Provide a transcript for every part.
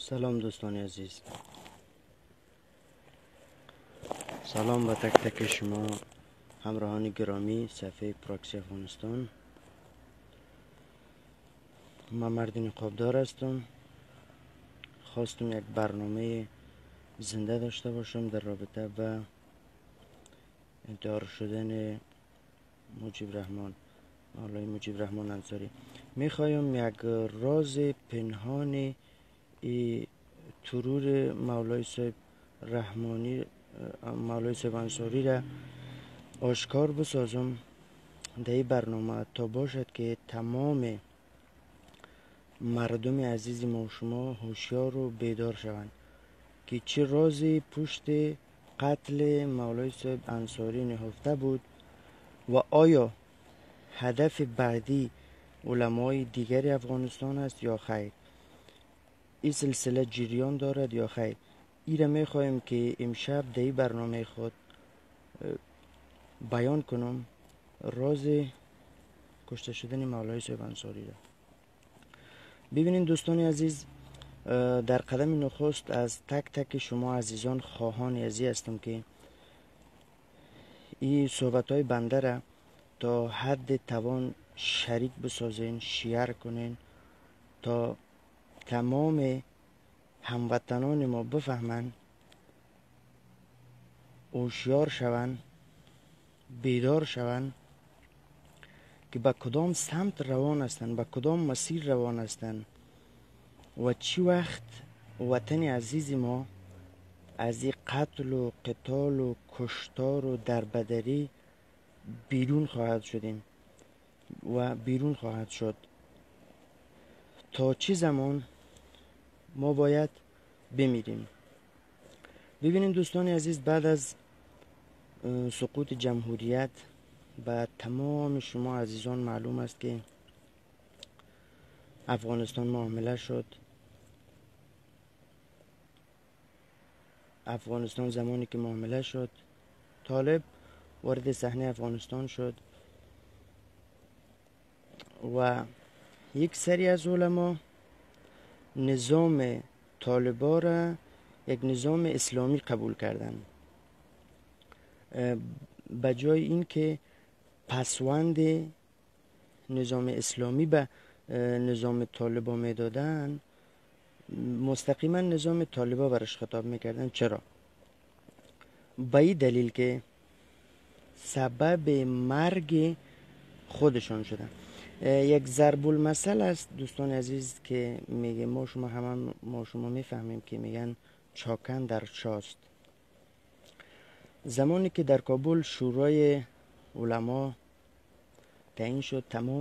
سلام دوستان عزیز، سلام به تک تک شما همراهان گرامی صفحه پراکسی افغانستان. من مرد نقابدار هستم. خواستم یک برنامه زنده داشته باشم در رابطه به انتحار شدن مولای مجیب رحمان انصاری. میخوایم یک راز پنهان ترور مولای صاحب انصاری را آشکار بسازم در این برنامه، تا باشد که تمام مردم عزیز ما و شما هوشیار و بیدار شوند که چه رازی پشت قتل مولای صاحب انصاری نهفته بود و آیا هدف بعدی علمای دیگری افغانستان است یا خیر. این سلسله جریان دارد یا خیر. این را میخوایم که امشب در این برنامه خود بیان کنم، راز کشته شدن مولای صاحب انصاری را. ببینید دوستان عزیز، در قدم نخست از تک تک شما عزیزان خواهان ازی هستم که این صحبت های بنده را تا حد توان شریک بسازین، شیر کنین تا تمام هموطنان ما بفهمن، هوشیار شوند، بیدار شوند که به کدام سمت روان هستند، به کدام مسیر روان هستند و چی وقت وطن عزیز ما از این قتل و قتال و کشتار و دربدری بیرون خواهد شدیم و بیرون خواهد شد. تا چه زمان ما باید بمیریم؟ ببینید دوستان عزیز، بعد از سقوط جمهوریت به تمام شما عزیزان معلوم است که افغانستان معامله شد. افغانستان زمانی که معامله شد، طالب وارد صحنه افغانستان شد و یک سری از علما نظام طالبا را یک نظام اسلامی قبول کردند، به جای این که پسوند نظام اسلامی به نظام طالبا میدادن، مستقیما نظام طالبا برش خطاب میکردن. چرا؟ به این دلیل که سبب مرگ خودشان شدن. یک ضرب المثل است دوستان عزیز که میگه، ما شما میفهمیم که میگن چاکن در چاست. زمانی که در کابل شورای علما تعیین شد،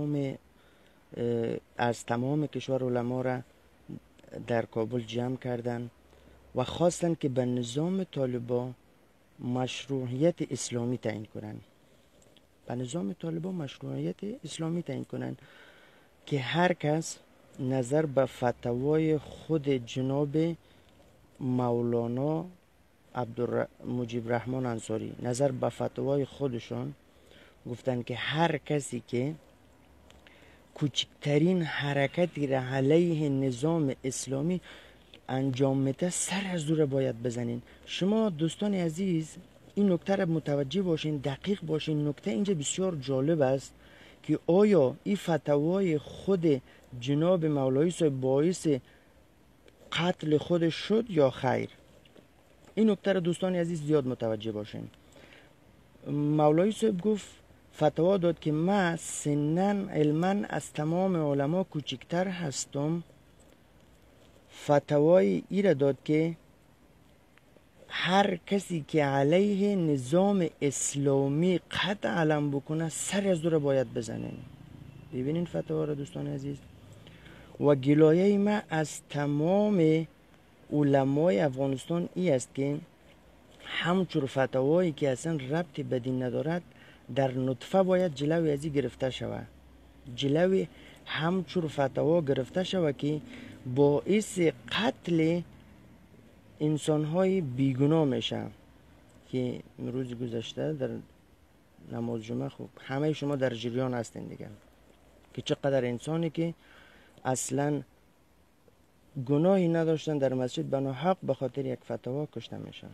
از تمام کشور علما را در کابل جمع کردند و خواستند که به نظام طالبا مشروعیت اسلامی تعیین کنند. به نظام طالبا مشروعیت اسلامی تعیین کنند که هر کس نظر به فتوای خود جناب مولانا مجیب رحمان انصاری، نظر به فتوای خودشان گفتند که هر کسی که کوچکترین حرکتی را علیه نظام اسلامی انجام میده، سر از او را باید بزنین. شما دوستان عزیز این نکته را متوجه باشین، دقیق باشین. نکته اینجا بسیار جالب است که آیا این فتوای خود جناب مولایی صاحب باعث قتل خود شد یا خیر؟ این نکته را دوستان عزیز زیاد متوجه باشین. مولایی صاحب گفت، فتوا داد که من سنن علما از تمام علما کوچکتر هستم. فتوای ای را داد که هر کسی که علیه نظام اسلامی قطع علم بکنه، سر از او را باید بزنه. ببینین فتوا را دوستان عزیز. و گلایه ما از تمام علمای افغانستان ای است که همچون فتوایی که اصلا ربطی به دین ندارد، در نطفه باید جلوی ازی گرفته شود. جلوی همچون فتوا گرفته شود که باعث قتل انسان‌های بیگناه میشه. که روز گذشته در نماز جمعه، خب همه شما در جریان هستین دیگه، که چقدر انسانی که اصلا گناهی نداشتن در مسجد بنا حق به خاطر یک فتوا کشته میشن.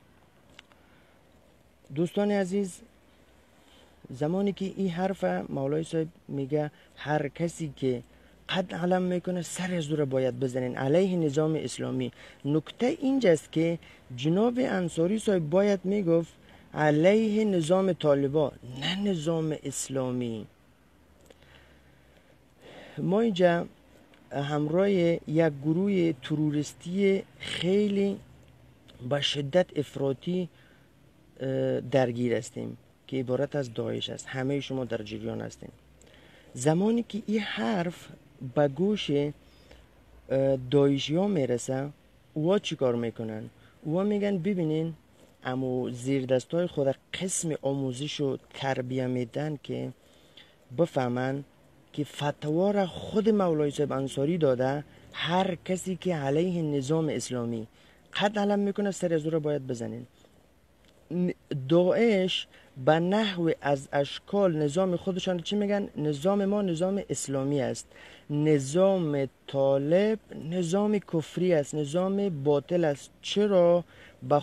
دوستان عزیز، زمانی که این حرف مولای صاحب میگه هر کسی که قد علم میکنه سر زور باید بزنین علیه نظام اسلامی، نکته اینجاست که جناب انصاری صاحب باید میگفت علیه نظام طالبان، نه نظام اسلامی. ما اینجا همراه یک گروه تروریستی خیلی با شدت افراطی درگیر هستیم که عبارت از داعش است. همه شما در جریان هستین. زمانی که این حرف به گوش داعشی ها میرسه، اوها چی کار میکنن؟ اوها میگن ببینین امو زیر دستای خود قسم آموزش و تربیه میدن که بفهمن که فتوا را خود مولای صاحب انصاری داده هر کسی که علیه نظام اسلامی قد علم میکنه سر زور باید بزنین. داعش به نحو از اشکال نظام خودشان چی میگن؟ نظام ما نظام اسلامی است، نظام طالب نظام کفری است، نظام باطل است. چرا؟ به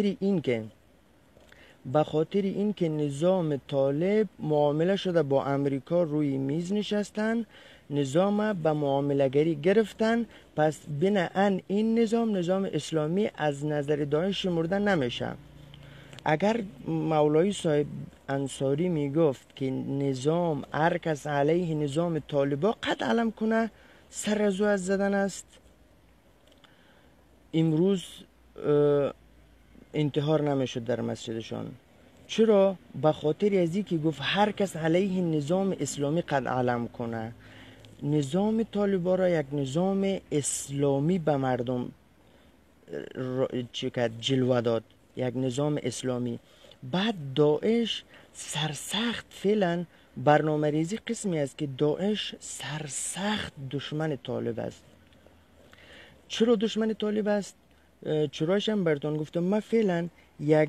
خاطر اینکه نظام طالب معامله شده با امریکا، روی میز نشستن، نظام به معامله گری گرفتن، پس بناهن این نظام اسلامی از نظر داعش شمرده نمیشه. اگر مولای صاحب انصاری میگفت که نظام هر کس علیه نظام طالبا قد علم کنه سر از او از زدن است، امروز انتحار نمیشد در مسجدشان. چرا؟ به خاطر از که گفت هر کس علیه نظام اسلامی قد علم کنه. نظام طالبا را یک نظام اسلامی به مردم جلوه داد، یک نظام اسلامی. بعد داعش سرسخت فعلا برنامه ریزی قسمی است که داعش سرسخت دشمن طالب است. چرا دشمن طالب است؟ چراش هم براتون گفتم. من فعلا یک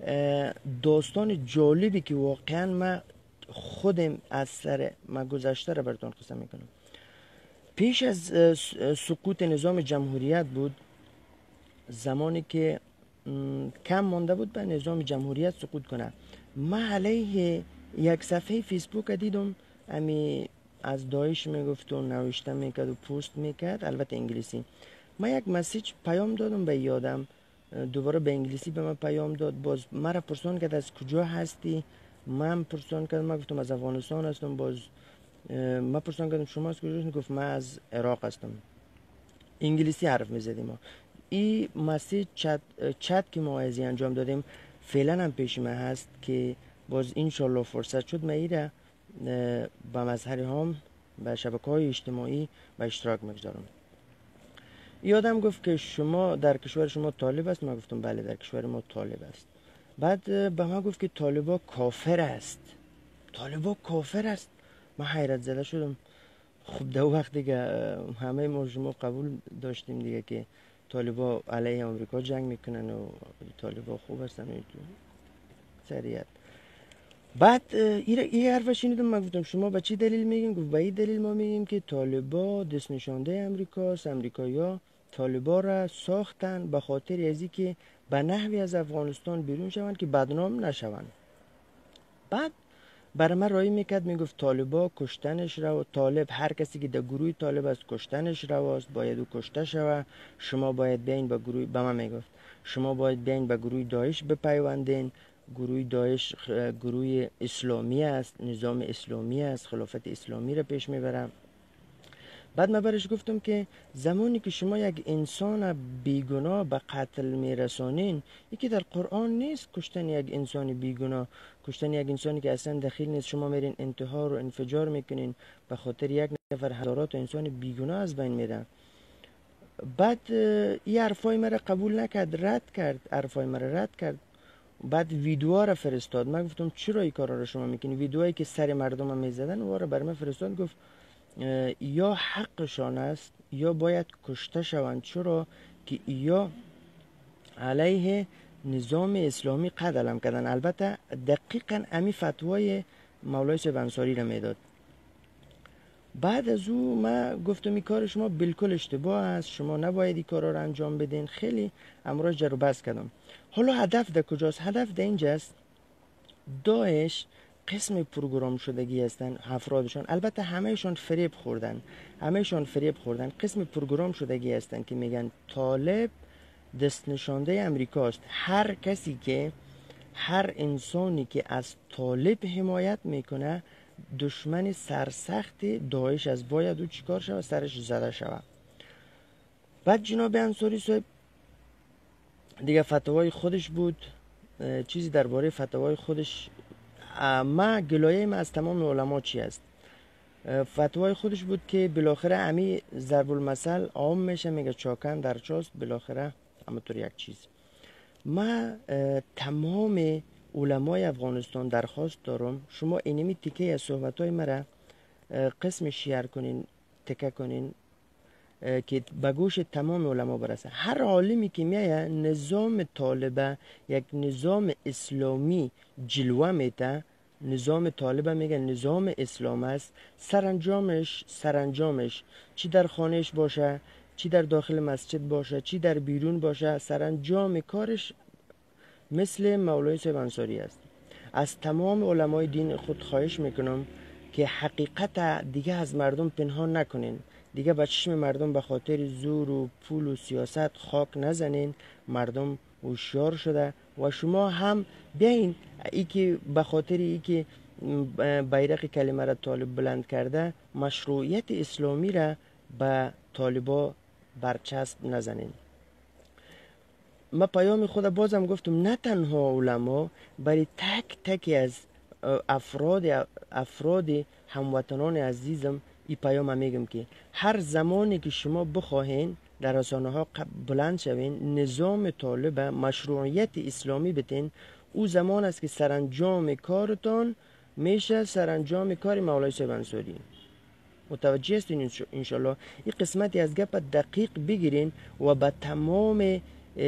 داستان جالبی که واقعا من خودم از سر من گذشته را براتون قصه میکنم. پیش از سقوط نظام جمهوریت بود، زمانی که کم مانده بود به نظام جمهوریت سقوط کنه، من علیه یک صفحه فیسبوک دیدم امی از داعش میگفت و نوشته میکرد و پست میکرد، البته انگلیسی. من یک مسیج پیام دادم به یادم، دوباره به انگلیسی به من پیام داد، باز مرا پرسان کرد از کجا هستی. من پرسان کردم، من گفتم از افغانستان هستم. باز من پرسان کردم شما از کجا هستید؟ گفت من از عراق هستم. انگلیسی حرف میزدیم. ما این مسیج چت که ما ازی انجام دادیم فعلا هم پیش من هست که باز انشالله فرصت شد من ایره به مظهر هم به شبکه‌های اجتماعی به اشتراک میگذارم. یادم گفت که شما در کشور شما طالب است. من گفتم بله در کشور ما طالب است. بعد به من گفت که طالبا کافر است. طالبا کافر است. من حیرت زده شدم. خب در وقت دیگه همه ما شما قبول داشتیم دیگه که طالبا علیه آمریکا جنگ میکنن و طالبا خوب هستن سریعت. بعد این حرف شنیدم. من گفتم شما به چی دلیل میگین؟ گفت به این دلیل ما میگیم که طالبا دست نشانده امریکاست، امریکایی‌ها طالبا را ساختن به خاطر ازی که به نحوی از افغانستان بیرون شوند که بدنام نشوند. بعد برای من رای میکرد، میگفت طالبا کشتنش روا، طالب هر کسی که در گروه طالب است کشتنش رواست، باید او کشته شوه. شما باید بیاین به گروه، به من میگفت شما باید بیاین به گروه داعش بپیوندین. گروه داعش گروه اسلامی است، نظام اسلامی است، خلافت اسلامی را پیش میبرم. بعد من برش گفتم که زمانی که شما یک انسان بیگناه به قتل میرسانین، یکی در قرآن نیست کشتن یک انسان بیگناه، کشتن یک انسانی که اصلا دخیل نیست. شما میرین انتحار و انفجار میکنین به خاطر یک نفر، هزارات انسان بیگناه از بین میرن. بعد این حرفای مرا قبول نکرد، رد کرد، حرفای مرا رد کرد. بعد ویدیوها را فرستاد. من گفتم چرا این کارا رو شما میکنی؟ ویدیوهایی که سر مردم هم میزدن و را بر من فرستاد. گفت یا حقشان است یا باید کشته شوند، چرا که یا علیه نظام اسلامی قد علم کردن. البته دقیقا امی فتوای مولای صاحب انصاری را میداد. بعد از او من گفتم این کار شما بالکل اشتباه است، شما نباید این کارا رو انجام بدین. خیلی امراض رو بس کردم. حالا هدف در کجاست؟ هدف در اینجاست داعش قسم پروگرام شدگی هستن افرادشان، البته همهشان فریب خوردن. قسم پروگرام شدگی هستن که میگن طالب دست نشانده امریکاست. هر انسانی که از طالب حمایت میکنه دشمن سرسخت داعش از باید او چیکار شود؟ سرش زده شود. بعد جناب انصاری صاحب دیگه فتوای خودش بود، چیزی درباره فتوای خودش ما گلایه از تمام علما چی است؟ فتوای خودش بود که بالاخره امی ضرب المثل عام میشه، میگه چاکن در چاست، بالاخره همونطور یک چیز. ما تمام علمای افغانستان درخواست دارم شما اینمی تیکه از صحبتای مرا قسم شیر کنین، تکه کنین که به گوش تمام علما برسه. هر عالمی که میایه نظام طالبه یک نظام اسلامی جلوه میده، نظام طالبه میگه نظام اسلام است، سرانجامش چی در خانهش باشه، چی در داخل مسجد باشه، چی در بیرون باشه، سرانجام کارش مثل مولای صاحب انصاری است. از تمام علمای دین خود خواهش میکنم که حقیقت دیگه از مردم پنهان نکنین، دیگه به چشم مردم به خاطر زور و پول و سیاست خاک نزنین. مردم هوشیار شده و شما هم بیاین ای که به خاطر ای که بیرق کلمه را طالب بلند کرده مشروعیت اسلامی را به طالبا برچسب نزنین. ما پیام خود بازم گفتم نه تنها علما، برای تک تک از افراد هموطنان عزیزم این پیام میگم که هر زمانی که شما بخواهین در رسانه ها بلند شوین نظام طالب مشروعیت اسلامی بتین، او زمان است که سرانجام کارتان میشه سرانجام کار مولای صاحب انصاری. متوجه هستین انشالله؟ این قسمتی از گپ دقیق بگیرین و به تمام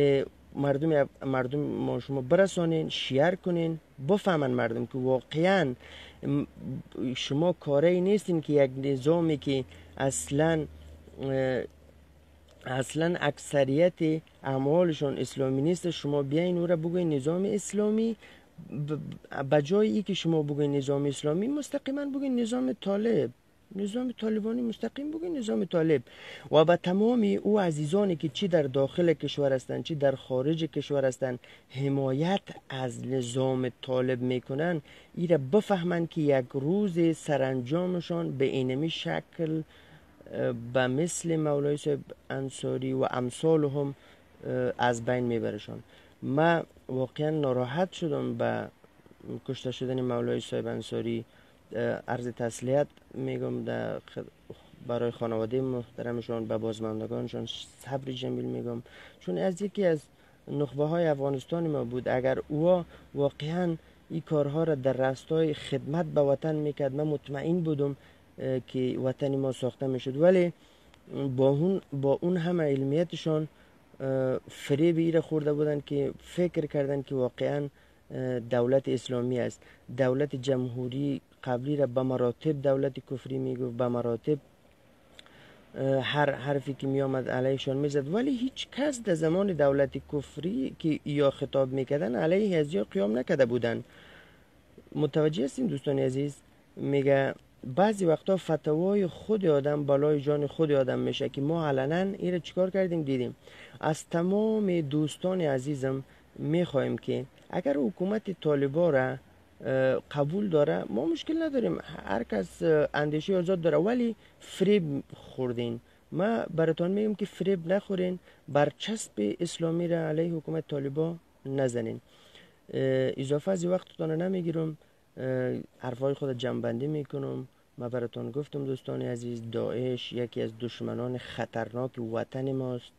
مردم ما شما برسانین، شیر کنین، بفهمن مردم که واقعا شما کاری نیستین که یک نظامی که اصلا اکثریت اعمالشون اسلامی نیست شما بیاین او را بگوین نظام اسلامی. بجای ای که شما بگوین نظام اسلامی مستقیما بگوین نظام طالب، نظام طالبانی، مستقیم بگوین نظام طالب. و به تمامی او عزیزانی که چی در داخل کشور هستند چی در خارج کشور هستند حمایت از نظام طالب میکنن، ایره بفهمن که یک روز سرانجامشان به اینمی شکل به مثل مولای صاحب انصاری و امثال هم از بین میبرشان. من واقعا ناراحت شدم به کشته شدن مولای صاحب انصاری. عرض تسلیت میگم برای خانواده محترمشان، به بازماندگانشان صبر جمیل میگم، چون از یکی از نخبه های افغانستان ما بود. اگر او واقعا این کارها را در راستای خدمت به وطن میکرد من مطمئن بودم که وطن ما ساخته میشد، ولی با اون همه علمیتشان فریب ایره خورده بودن که فکر کردن که واقعا دولت اسلامی است. دولت جمهوری قبلی را به مراتب دولت کفری میگفت، به مراتب هر حرفی که می آمد علیهشان میزد، ولی هیچ کس در زمان دولت کفری که یا خطاب میکردن علیه از یا قیام نکرده بودن. متوجه هستین دوستان عزیز؟ میگه بعضی وقتا فتوای خود آدم بالای جان خود آدم میشه که ما علنا این را چیکار کردیم دیدیم. از تمام دوستان عزیزم میخوایم که اگر حکومت طالبا را قبول داره ما مشکل نداریم، هر کس اندیشه آزاد داره، ولی فریب خوردین. ما براتون میگم که فریب نخورین، برچسب اسلامی را علیه حکومت طالبا نزنین. اضافه از وقتتون نمیگیرم، حرفای خود جمع میکنم. ما براتون گفتم دوستان عزیز داعش یکی از دشمنان خطرناک وطن ماست.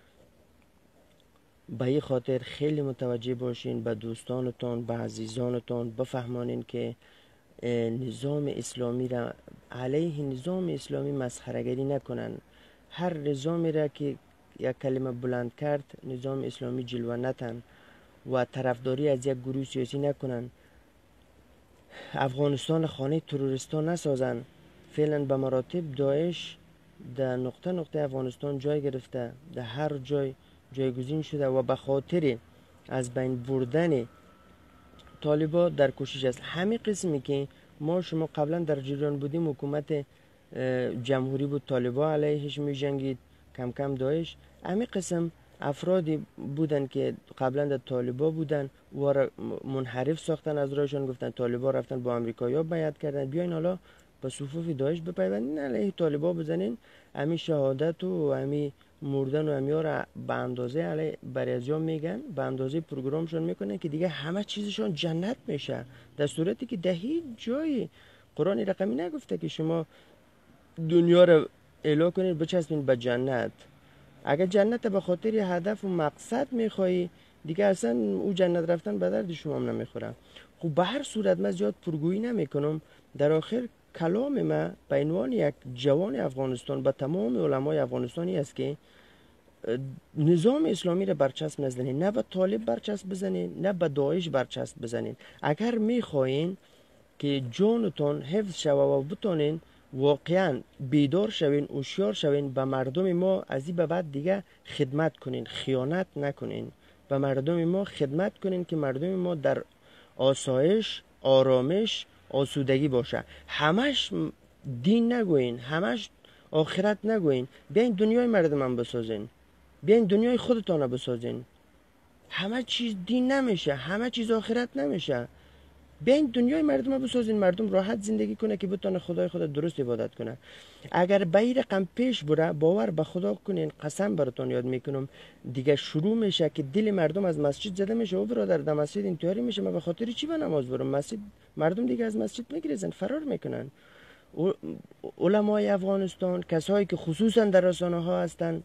به این خاطر خیلی متوجه باشین، به دوستانتان به عزیزانتان بفهمانین که نظام اسلامی را علیه نظام اسلامی مسخره‌گری نکنن. هر نظامی را که یک کلمه بلند کرد نظام اسلامی جلوه نتن و طرفداری از یک گروه سیاسی نکنن. افغانستان خانه تروریستان نسازن. فعلا به مراتب داعش در نقطه نقطه افغانستان جای گرفته، در هر جای جایگزین شده و به خاطر از بین بردن طالبا در کوشش است. همین قسمی که ما شما قبلا در جریان بودیم، حکومت جمهوری بود، طالبا علیهش می جنگید، کم کم داعش. همین قسم افرادی بودن که قبلا در طالبا بودن و را منحرف ساختن از راهشان، گفتن طالبا رفتن با امریکایی‌ها بیعت کردن، بیاین حالا به صفوف داعش بپیوندین، علیه طالبا بزنین، همین شهادت و همین مردن و همین را به اندازه علی برازیا میگن، به اندازه پروگرامشون میکنن که دیگه همه چیزشون جنت میشه، در صورتی که در هیچ جای قرآن رقمی نگفته که شما دنیا رو اله کنید بچسبین به جنت. اگر جنت به خاطر هدف و مقصد میخوایی، دیگه اصلا او جنت رفتن به درد شما هم نمیخوره. خب به هر صورت من زیاد پرگویی نمیکنم. در آخر کلام ما به عنوان یک جوان افغانستان به تمام علمای افغانستانی است که نظام اسلامی را برچسب نزنین، نه به طالب برچسب بزنین، نه به داعش برچسب بزنین. اگر میخواین که جانتان حفظ شوه و بتانین واقعا بیدار شوین، هوشیار شوین، به مردم ما از این به بعد دیگه خدمت کنین، خیانت نکنین. به مردم ما خدمت کنین که مردم ما در آسایش، آرامش، آسودگی باشه. همش دین نگوین، همش آخرت نگوین. بیاین دنیای مردم هم بسازین، بیاین دنیای خودتان بسازین. همه چیز دین نمیشه، همه چیز آخرت نمیشه. بیاین دنیای مردم رو بسازین، مردم راحت زندگی کنه که بتونه خدای خدا درست عبادت کنه. اگر به این رقم پیش بره، باور به خدا کنین، قسم براتون یاد میکنم، دیگه شروع میشه که دل مردم از مسجد زده میشه. و برادر در مسجد انتحاری میشه، من به خاطر چی به نماز برم؟ مسجد مردم دیگه از مسجد میگریزن، فرار میکنن. علمای افغانستان، کسایی که خصوصا در رسانه ها هستن،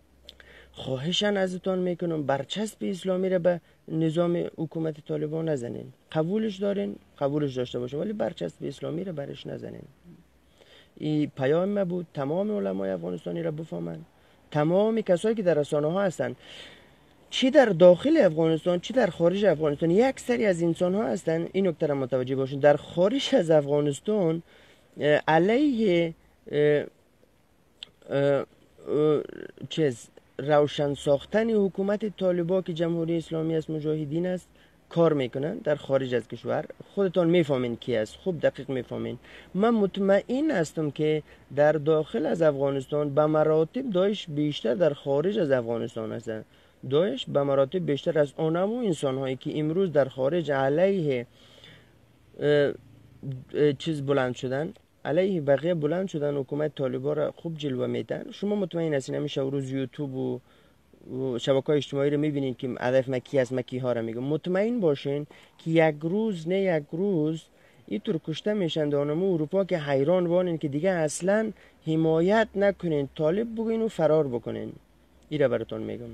خواهشن ازتان میکنم برچسب اسلامی را به نظام حکومت طالبان نزنین. قبولش دارین، قبولش داشته باشین، ولی برچسب اسلامی را برش نزنین. این پیام ما بود، تمام علمای افغانستانی را بفهمن، تمام کسایی که در رسانه ها هستن، چی در داخل افغانستان چی در خارج افغانستان. یک سری از انسان ها هستن، این نکته را متوجه باشین، در خارج از افغانستان علیه روشن ساختن حکومت طالبان که جمهوری اسلامی است، مجاهدین است، کار میکنن در خارج از کشور. خودتان میفهمین کی است، خوب دقیق میفهمین. من مطمئن هستم که در داخل از افغانستان به مراتب داعش بیشتر در خارج از افغانستان است. داعش به مراتب بیشتر از آنمو انسان هایی که امروز در خارج علیه بلند شدن، علیه بقیه بلند شدن، حکومت طالبان را خوب جلوه میدن. شما مطمئن هستین همیشه روز یوتیوب و شبکه‌های اجتماعی رو میبینین که هدف مکی از مکی ها را میگم. مطمئن باشین که یک روز نه یک روز اینطور کشته میشن دانمو اروپا که حیران وانین که دیگه اصلا حمایت نکنین، طالب بگین و فرار بکنین. این را براتون میگم.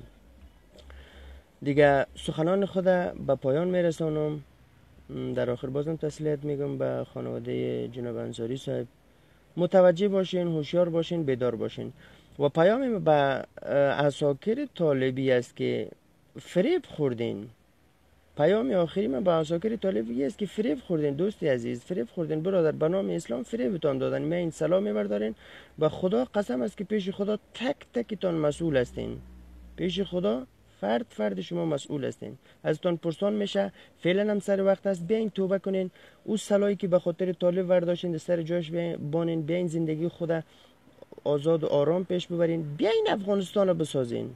دیگه سخنان خود به پایان میرسانم. در آخر بازم تسلیت میگم به خانواده جناب انصاری صاحب. متوجه باشین، هوشیار باشین، بیدار باشین. و پیام به عساکر طالبی است که فریب خوردین. پیام آخری من به عساکر طالبی است که فریب خوردین. دوستی عزیز، فریب خوردین برادر، به نام اسلام فریبتان دادن. من این سلام میبردارین. به خدا قسم است که پیش خدا تک تکتان مسئول هستین. پیش خدا فرد شما مسئول هستین. ازتان پرسان میشه. فعلا هم سر وقت است، بیاین توبه کنین. او سلایی که به خاطر طالب ورداشتین سر جاش بانین. بیاین زندگی خود آزاد و آرام پیش ببرین. بیاین افغانستان رو بسازین.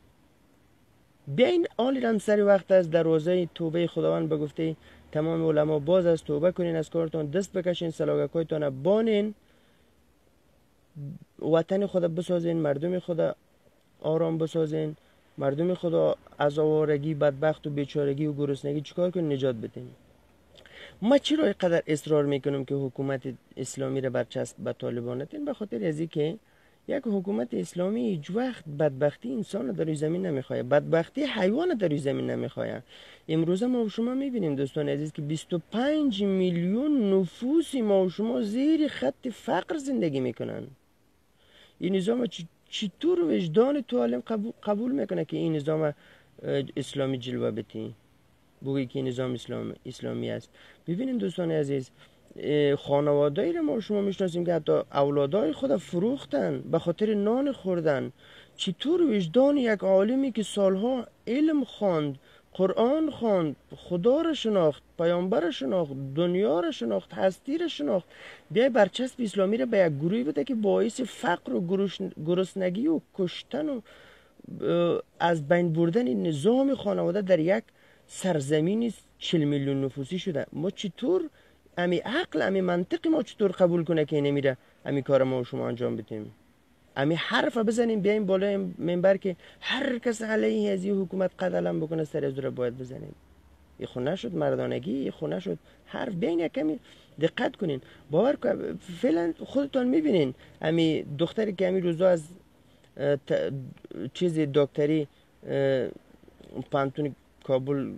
بیاین آلی هم سر وقت است. دروازه توبه خداوند بگفته تمام علما باز از توبه کنین، از کارتان دست بکشین، سلاگکایتان بانین، وطن خود بسازین، مردم خود آرام بسازین، مردم خدا از آوارگی، بدبخت و بیچارگی و گرسنگی چیکار کنین؟ نجات بدین. ما چرا اینقدر اصرار میکنم که حکومت اسلامی را برچسب به طالبان نتین؟ به خاطر ازی که یک حکومت اسلامی هیچ وقت بدبختی انسان در روی زمین نمیخواه، بدبختی حیوان در روی زمین نمیخواه. امروز ما و شما میبینیم دوستان عزیز که 25 میلیون نفوس ما و شما زیر خط فقر زندگی میکنن. این نظام چطور وجدان تو عالم قبول میکنه که این نظام اسلامی جلوه بتی؟ بگویی که نظام اسلامی است. ببینیم دوستان عزیز، خانواده‌ای رو ما شما میشناسیم که حتی اولادای خود فروختن به خاطر نان خوردن. چطور وجدان یک عالمی که سالها علم خواند، قرآن خواند، خدا را شناخت، پیامبر را شناخت، دنیا را شناخت، هستی را شناخت، بیای برچسب اسلامی را به یک گروهی بده که باعث فقر و گرسنگی و کشتن و از بین بردن نظام خانواده در یک سرزمینی 40 میلیون نفوسی شده؟ ما چطور امی عقل امی منطق ما چطور قبول کنه که نمیره امی کار ما و شما انجام بدیم؟ امی حرف بزنیم بیایم بالای منبر که هر کس علیه از این حکومت قدلم بکنه سر از رو باید بزنیم؟ این خونه شد مردانگی، این خونه شد حرف. بیاین یک کمی دقت کنین. باور کن فعلا خودتون میبینین امی دختری که امی روزا از چیز دکتری پانتون کابل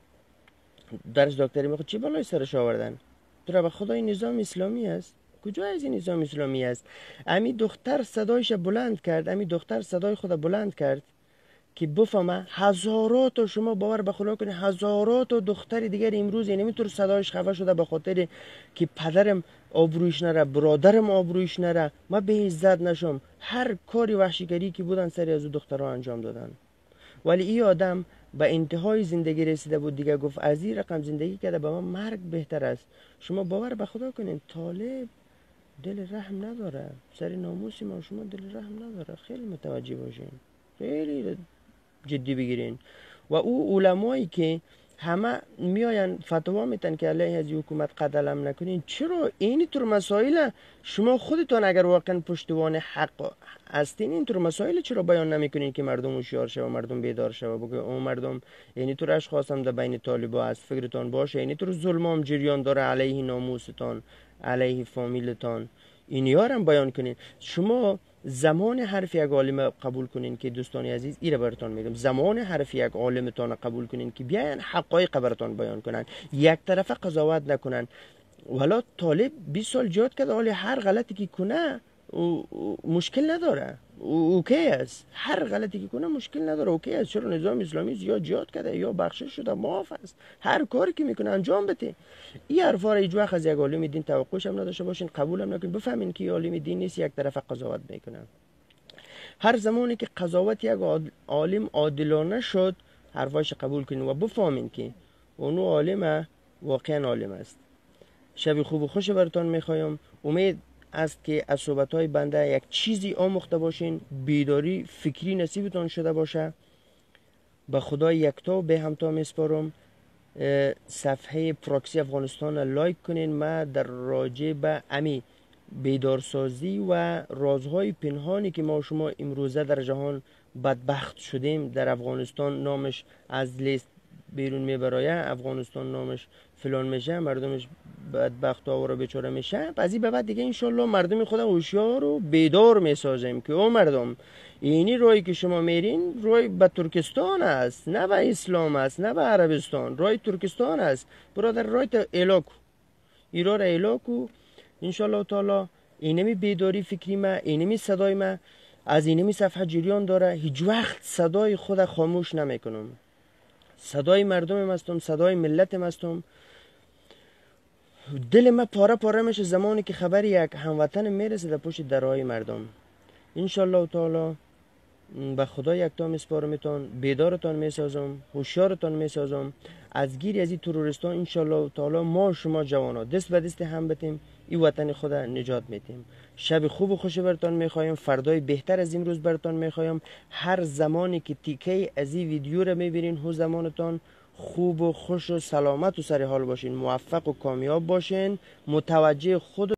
درس دکتری میخواد چی بالای سرش آوردن؟ تو به خدای نظام اسلامی است؟ کجا از این نظام اسلامی است؟ امی دختر صدایش بلند کرد، امی دختر صدای خود بلند کرد که بفهمه هزارات، شما باور به خدا کنید هزارات دختر دیگر امروز نمیتونه صدایش خفه شده به خاطر که پدرم آبرویش نره، برادرم آبرویش نره، ما به عزت نشم. هر کاری وحشیگری که بودن سری از دخترها انجام دادن. ولی این آدم به انتهای زندگی رسیده بود دیگه، گفت از این رقم زندگی کرده به من مرگ بهتر است. شما باور به خدا کنین طالب دل رحم نداره، سر ناموس ما شما دل رحم نداره. خیلی متوجه باشین، خیلی جدی بگیرین. و او علمایی که همه میاین فتوا میتن که علیه از حکومت قدلم نکنین، چرا اینطور مسائل شما خودتون اگر واقعا پشتوان حق هستین اینطور مسائل چرا بیان نمیکنین که مردم هوشیار شه و مردم بیدار شه و بگه اون مردم اینطور اشخاص هم در بین طالبا از فکرتان باشه، اینطور ظلم هم جریان داره علیه ناموستان، علیه فامیلتان، اینیا هم بیان کنین. شما زمان حرف یک عالم قبول کنین که دوستان عزیز ایره براتون میگم، زمان حرف یک عالمتان قبول کنین که بیاین حقایق براتون بیان کنن، یک طرفه قضاوت نکنن. ولی طالب 20 سال جهاد کرده، حالی هر غلطی که کنه مشکل نداره، اوکی است. هر غلطی که کنه مشکل نداره، اوکی است. چرا نظام اسلامی یا جهاد کرده یا بخشش شده، معاف است. هر کاری که میکنه انجام بده. این حرفا را هیچ وقت از یک عالم دین توقعش هم نداشته باشین، قبول هم نکنین. بفهمین که عالم دین نیست یک طرف قضاوت میکنه. هر زمانی که قضاوت یک عالم عادلانه شد حرفاش قبول کنین و بفهمین که اونو عالم واقعا عالم است. شب خوب و خوش براتون میخوایم. امید است که از صحبت‌های بنده یک چیزی آموخته باشین، بیداری فکری نصیبتان شده باشه. به خدای یکتا به همتا میسپارم. صفحه پراکسی افغانستان لایک کنین. ما در راجع به امی بیدارسازی و رازهای پنهانی که ما شما امروزه در جهان بدبخت شدیم، در افغانستان نامش از لیست بیرون میبرایه، افغانستان نامش فلان میشه، مردمش بدبخت ها و بیچاره میشه. پس این به بعد دیگه انشالله مردم خود هوشیار و بیدار میسازیم که او مردم اینی روی که شما میرین روی به ترکستان است، نه به اسلام است، نه به عربستان، روی ترکستان است. برادر روی تا ایلاکو ایرا را ایلاکو. انشالله تعالی اینمی بیداری فکری ما، اینمی صدای ما از اینمی صفحه جریان داره. هیچ وقت صدای خود خاموش نمیکنم. صدای مردم هستم، صدای ملت هستم. دل ما پاره پاره میشه زمانی که خبر یک هموطن میرسه در پشت درهای مردم. انشالله تعالی به خدا یکتا میسپارمتان، بیدارتان میسازم، هوشیارتان میسازم. از گیری از این تروریستان انشالله تعالی ما شما جوانا دست به دست هم بتیم، این وطن خود نجات میتیم. شب خوب و خوش برتان میخوایم. فردای بهتر از امروز برتان میخوایم. هر زمانی که تیکه از این ویدیو رو میبینین هر زمانتان خوب و خوش و سلامت و سر حال باشین، موفق و کامیاب باشین، متوجه خود